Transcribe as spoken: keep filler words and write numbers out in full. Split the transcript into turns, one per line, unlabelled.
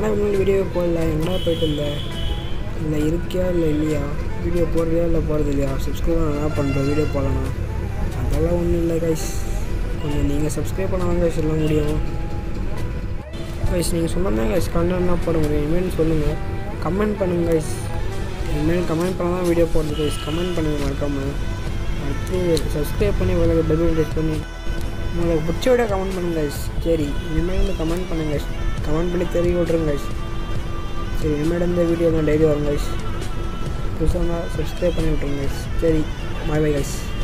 ஏன்னா இன்னும் வீடியோ போடல, எங்கடா போய்ட்டு இல்லை இல்லை இருக்கியா இல்லை இல்லையா, வீடியோ போடுறியா இல்லை போகிறது இல்லையா, சப்ஸ்கிரைப் என்ன பண்ணுறோம் வீடியோ போடலாம், அதெல்லாம் ஒன்றும் இல்லை கைஸ். கொஞ்சம் நீங்கள் சப்ஸ்கிரைப் பண்ணாலும் கைஸ் சொல்ல முடியும் கைஸ். நீங்கள் சொன்னால் கைஸ் கண்டென்ட்னா போட முடியும். இனிமேல் சொல்லுங்கள், கமெண்ட் பண்ணுங்கள் கைஸ். இனிமேல் கமெண்ட் பண்ணால் தான் வீடியோ போடுறது கைஸ். கமெண்ட் பண்ணுங்கள் மறக்காமல். அடுத்து சப்ஸ்கிரைப் பண்ணி உங்களுக்கு பெல் டச் பண்ணி உங்களுக்கு பிடிச்ச விட கமெண்ட் பண்ணுங்க கைஸ். சரி இனிமேல் வந்து கமெண்ட் பண்ணுங்க கைஸ், கமெண்ட் பண்ணி தெரிய விட்ருங்க கைஸ். சரி இனிமேல் இந்த வீடியோ தான் டெய்லி வரும் கைஸ். புதுசாக சப்ஸ்கிரைப் பண்ணி விட்ருங்க கைஸ். சரி பாய் பாய் கைஸ்.